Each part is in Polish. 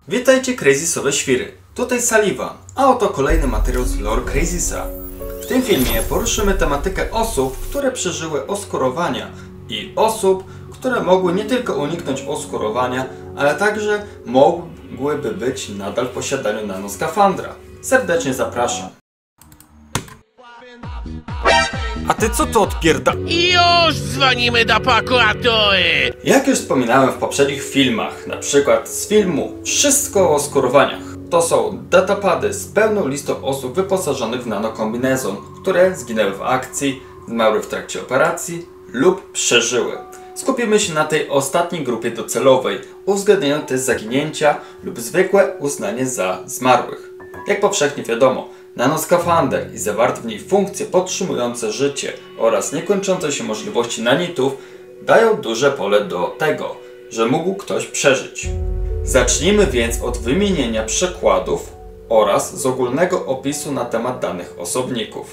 Witajcie Crazysowe świry, tutaj Sullivan, a oto kolejny materiał z lore Crazysa. W tym filmie poruszymy tematykę osób, które przeżyły oskurowania i osób, które mogły nie tylko uniknąć oskurowania, ale także mogłyby być nadal w posiadaniu nanoskafandra. Serdecznie zapraszam. A ty co tu odpierda... Już dzwonimy do prokuratury! Jak już wspominałem w poprzednich filmach, na przykład z filmu Wszystko o oskurowaniach, to są datapady z pełną listą osób wyposażonych w nanokombinezon, które zginęły w akcji, zmarły w trakcie operacji lub przeżyły. Skupimy się na tej ostatniej grupie docelowej, uwzględniając też zaginięcia lub zwykłe uznanie za zmarłych. Jak powszechnie wiadomo, nanoskafander i zawarte w niej funkcje podtrzymujące życie oraz niekończące się możliwości nanitów dają duże pole do tego, że mógł ktoś przeżyć. Zacznijmy więc od wymienienia przykładów oraz z ogólnego opisu na temat danych osobników.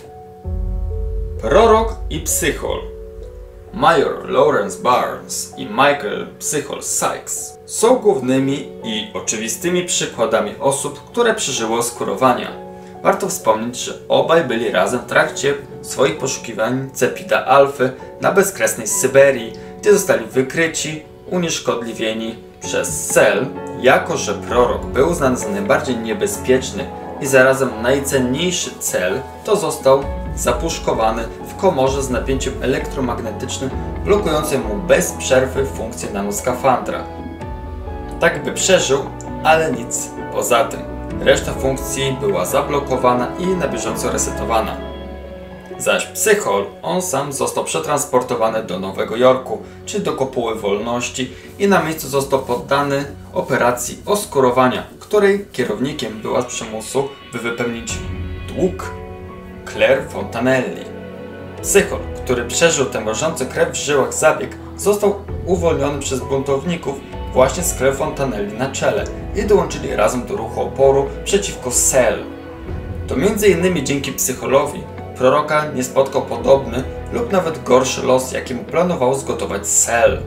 Prorok i psychol. Major Lawrence Barnes i Michael Psychol Sykes są głównymi i oczywistymi przykładami osób, które przeżyły oskurowania. Warto wspomnieć, że obaj byli razem w trakcie swoich poszukiwań Cepida Alfy na bezkresnej Syberii, gdzie zostali wykryci, unieszkodliwieni przez Cell. Jako że prorok był uznany za najbardziej niebezpieczny i zarazem najcenniejszy cel, to został zapuszkowany w komorze z napięciem elektromagnetycznym blokującym mu bez przerwy funkcję nanoskafandra. Tak by przeżył, ale nic poza tym. Reszta funkcji była zablokowana i na bieżąco resetowana. Zaś Psychol, on sam został przetransportowany do Nowego Jorku, czy do Kopuły Wolności i na miejscu został poddany operacji oskurowania, której kierownikiem była z przymusu, by wypełnić dług Claire Fontanelli. Psychol, który przeżył ten mrożący krew w żyłach zabieg, został uwolniony przez buntowników właśnie z Claire Fontanelli na czele i dołączyli razem do ruchu oporu przeciwko Cell. To m.in. dzięki Psycholowi proroka nie spotkał podobny lub nawet gorszy los, jaki mu planowało zgotować Cell.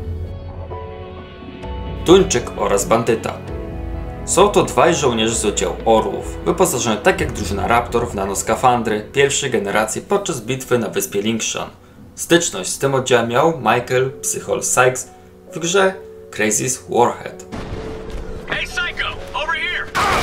Duńczyk oraz bandyta. Są to dwaj żołnierze z oddziału Orłów, wyposażeni tak jak drużyna Raptor w nanoskafandry pierwszej generacji podczas bitwy na wyspie Lingshan. Styczność z tym oddziałem miał Michael Psychol Sykes w grze Crazy's Warhead. Hey Psycho, over here!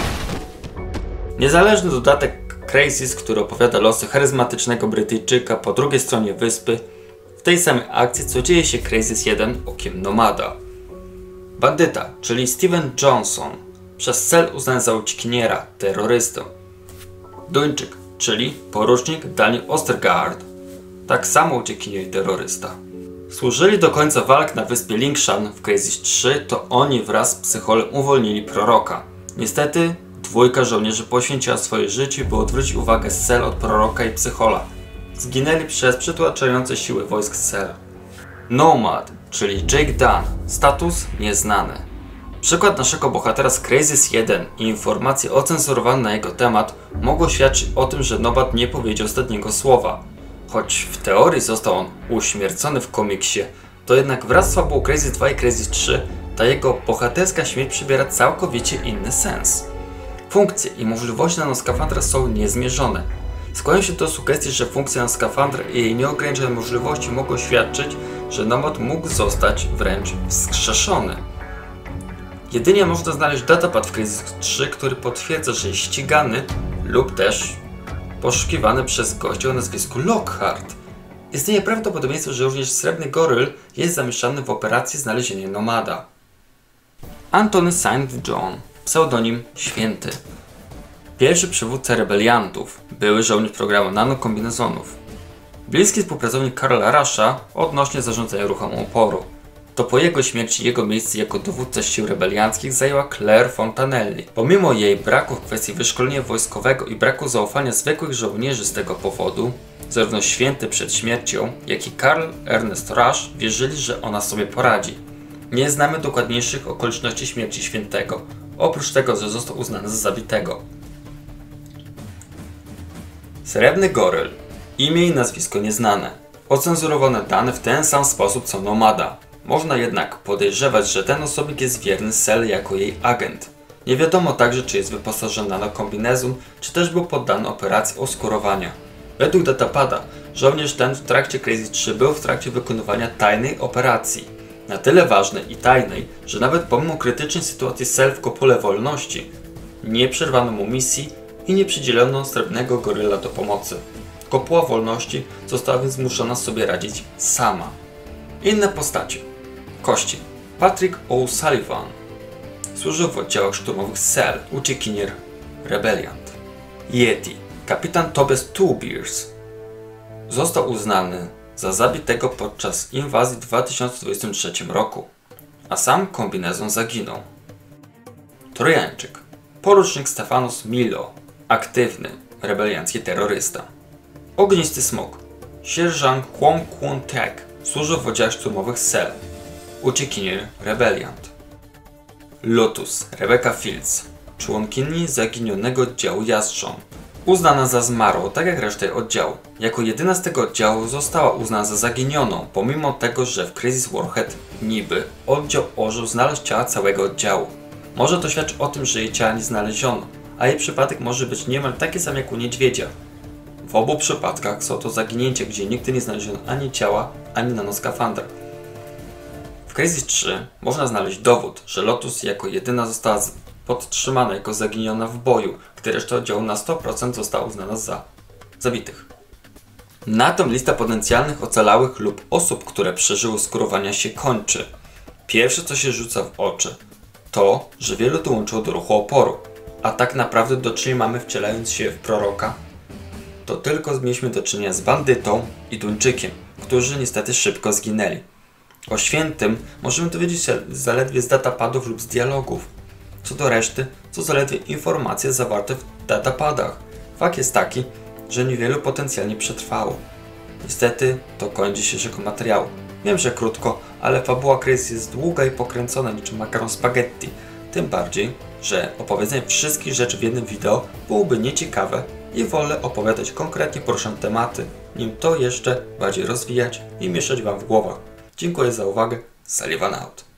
Niezależny dodatek Crazy's, który opowiada losy charyzmatycznego Brytyjczyka po drugiej stronie wyspy, w tej samej akcji co dzieje się Crazy's 1 okiem nomada. Bandyta, czyli Steven Johnson, przez Cell uznany za uciekiniera, terrorystę. Duńczyk, czyli porucznik Daniel Ostergaard, tak samo uciekinier i terrorysta. Służyli do końca walk na wyspie Lingshan w Crazy's 3, to oni wraz z Psycholem uwolnili proroka. Niestety dwójka żołnierzy poświęciła swoje życie, by odwrócić uwagę z Cell od proroka i Psychola. Zginęli przez przytłaczające siły wojsk Cell. Nomad, czyli Jake Dunn, status nieznany. Przykład naszego bohatera z Crazy's 1 i informacje ocenzurowane na jego temat mogło świadczyć o tym, że Nomad nie powiedział ostatniego słowa. Choć w teorii został on uśmiercony w komiksie, to jednak wraz z fabułą Crazy 2 i Crazy 3 ta jego bohaterska śmierć przybiera całkowicie inny sens. Funkcje i możliwości nanoskafandra są niezmierzone. Skłaniam się do sugestii, że funkcja nanoskafandra i jej nieograniczone możliwości mogą świadczyć, że Nomad mógł zostać wręcz wskrzeszony. Jedynie można znaleźć datapad w Crazy 3, który potwierdza, że jest ścigany lub też poszukiwany przez gościa o nazwisku Lockhart. Istnieje prawdopodobieństwo, że również Srebrny Goryl jest zamieszany w operacji znalezienia Nomada. Antony St. John, pseudonim Święty. Pierwszy przywódca rebeliantów, były żołnierz programu nanokombinezonów. Bliski współpracownik Karla Rusha odnośnie zarządzania ruchem oporu. To po jego śmierci jego miejsce jako dowódca sił rebelianckich zajęła Claire Fontanelli. Pomimo jej braku w kwestii wyszkolenia wojskowego i braku zaufania zwykłych żołnierzy z tego powodu, zarówno Święty przed śmiercią, jak i Karl Ernest Rush wierzyli, że ona sobie poradzi. Nie znamy dokładniejszych okoliczności śmierci Świętego, oprócz tego, że został uznany za zabitego. Srebrny Goryl. Imię i nazwisko nieznane. Ocenzurowane dane w ten sam sposób co Nomada. Można jednak podejrzewać, że ten osobnik jest wierny Cell jako jej agent. Nie wiadomo także, czy jest wyposażony w nanokombinezon, czy też był poddany operacji oskurowania. Według datapada żołnierz ten w trakcie Crysis 3 był w trakcie wykonywania tajnej operacji. Na tyle ważnej i tajnej, że nawet pomimo krytycznej sytuacji Cell w kopule wolności, nie przerwano mu misji i nie przydzielono srebrnego goryla do pomocy. Kopuła wolności została więc zmuszona sobie radzić sama. Inne postacie. Kości. Patrick O'Sullivan. Służył w oddziałach szturmowych Cell, uciekinier, rebeliant. Yeti. Kapitan Tobias Twobeers. Został uznany za zabitego podczas inwazji w 2023 roku, a sam kombinezon zaginął. Trojańczyk. Porucznik Stefanos Milo. Aktywny, rebeliancki terrorysta. Ognisty Smok. Sierżant Kwon Kwon Tek. Służył w oddziałach szturmowych Cell. Uciekinier, rebeliant. Lotus. Rebecca Fields. Członkini zaginionego oddziału Jastrząb. Uznana za zmarłą, tak jak resztę oddziału. Jako jedyna z tego oddziału została uznana za zaginioną, pomimo tego, że w Crysis Warhead niby oddział ożył znaleźć ciała całego oddziału. Może to świadczy o tym, że jej ciała nie znaleziono, a jej przypadek może być niemal taki sam jak u niedźwiedzia. W obu przypadkach są to zaginięcia, gdzie nigdy nie znaleziono ani ciała, ani nanoskafandra. W Crysis 3 można znaleźć dowód, że Lotus jako jedyna została podtrzymana jako zaginiona w boju, gdy reszta oddziału na 100% została uznana za zabitych. Na tym lista potencjalnych ocalałych lub osób, które przeżyły skurowania się kończy. Pierwsze, co się rzuca w oczy, to, że wielu dołączyło do ruchu oporu, a tak naprawdę do czynienia mamy wcielając się w proroka. To tylko mieliśmy do czynienia z bandytą i Duńczykiem, którzy niestety szybko zginęli. O świętym możemy dowiedzieć się zaledwie z datapadów lub z dialogów. Co do reszty, to zaledwie informacje zawarte w datapadach. Fakt jest taki, że niewielu potencjalnie przetrwało. Niestety to koniec dzisiejszego materiału. Wiem, że krótko, ale fabuła Crysis jest długa i pokręcona niczym makaron spaghetti. Tym bardziej, że opowiedzenie wszystkich rzeczy w jednym wideo byłoby nieciekawe i wolę opowiadać konkretnie poruszane tematy, nim to jeszcze bardziej rozwijać i mieszać Wam w głowach. Dziękuję za uwagę. Sullivan out.